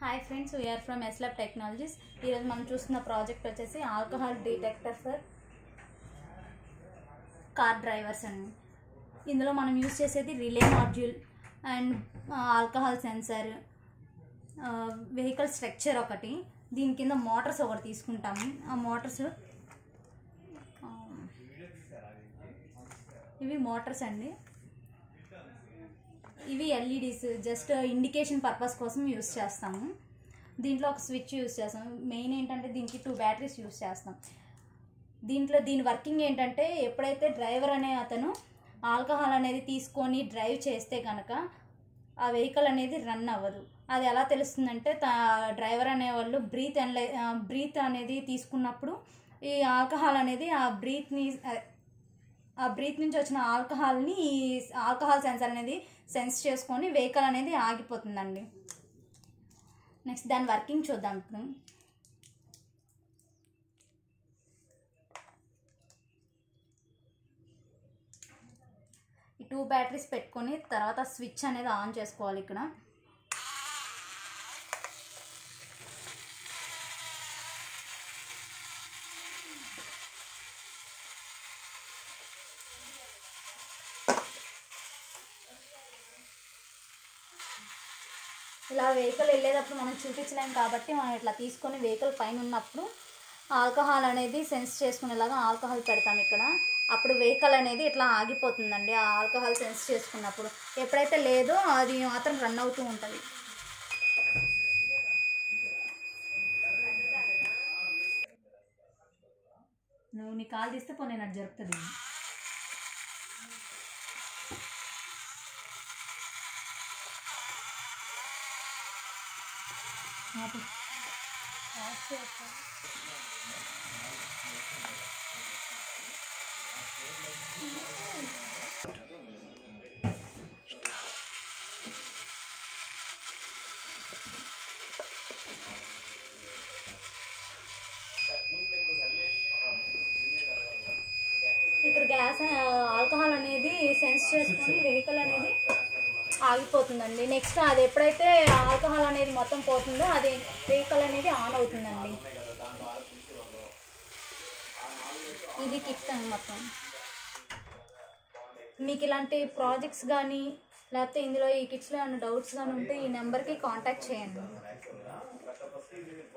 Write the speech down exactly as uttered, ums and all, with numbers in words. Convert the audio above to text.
Hi friends, we are from S Lab Technologies. Here మనం చూస్తున్న project వచ్చేసి alcohol detector for car drivers అండి. ఇందులో మనం యూస్ చేసేది relay module and alcohol sensor, vehicle structure ఒకటి, దీని కింద మోటార్స్ ఒకటి తీసుకుంటాము. ఆ మోటార్స్ ఇవి మోటార్స్ అండి. ఇవి ఎల్ఈడీస్ జస్ట్ ఇండికేషన్ పర్పస్ కోసం యూస్ చేస్తాము. దీంట్లో ఒక స్విచ్ యూస్ చేస్తాం. మెయిన్ ఏంటంటే దీనికి టూ బ్యాటరీస్ యూస్ చేస్తాం. దీంట్లో దీని వర్కింగ్ ఏంటంటే ఎప్పుడైతే డ్రైవర్ అనే అతను ఆల్కహాల్ అనేది తీసుకొని డ్రైవ్ చేస్తే కనుక ఆ వెహికల్ అనేది రన్ అవ్వదు. అది ఎలా తెలుస్తుందంటే డ్రైవర్ అనేవాళ్ళు బ్రీత్ అనలై బ్రీత్ అనేది తీసుకున్నప్పుడు ఈ ఆల్కహాల్ అనేది ఆ బ్రీత్ని ఆ బ్రీత్ నుంచి వచ్చిన ఆల్కహాల్ని ఈ ఆల్కహాల్ సెన్సర్ అనేది సెన్స్ చేసుకొని వెహికల్ అనేది ఆగిపోతుందండి. నెక్స్ట్ దాని వర్కింగ్ చూద్దాం. ఇప్పుడు ఈ టూ బ్యాటరీస్ పెట్టుకొని తర్వాత స్విచ్ అనేది ఆన్ చేసుకోవాలి. ఇక్కడ ఇలా వెహికల్ వెళ్ళేటప్పుడు మనం చూపించలేం కాబట్టి మనం ఇట్లా తీసుకొని వెహికల్ పైన ఉన్నప్పుడు ఆల్కహాల్ అనేది సెన్స్ చేసుకునేలాగా ఆల్కహాల్ పెడతాం ఇక్కడ. అప్పుడు వెహికల్ అనేది ఇట్లా ఆగిపోతుందండి. ఆ ఆల్కహాల్ సెన్స్ చేసుకున్నప్పుడు ఎప్పుడైతే లేదో అది మాత్రం రన్ అవుతూ ఉంటుంది. నువ్వు నీ కాల్ తీస్తే పోనీ నాకు జరుగుతుంది. ఇక్కడ గ్యాస్ ఆల్కహాల్ అనేది సెన్స్ చేసుకొని వెహికల్ అనేది ఆగిపోతుందండి. నెక్స్ట్ అది ఎప్పుడైతే ఆల్కహాల్ అనేది మొత్తం పోతుందో అది వెహికల్ అనేది ఆన్ అవుతుందండి. ఇది కిట్ అండి మొత్తం. మీకు ఇలాంటి ప్రాజెక్ట్స్ కానీ లేకపోతే ఇందులో ఈ కిట్స్లో ఏమైనా డౌట్స్ కానీ ఉంటే ఈ నెంబర్కి కాంటాక్ట్ చేయండి.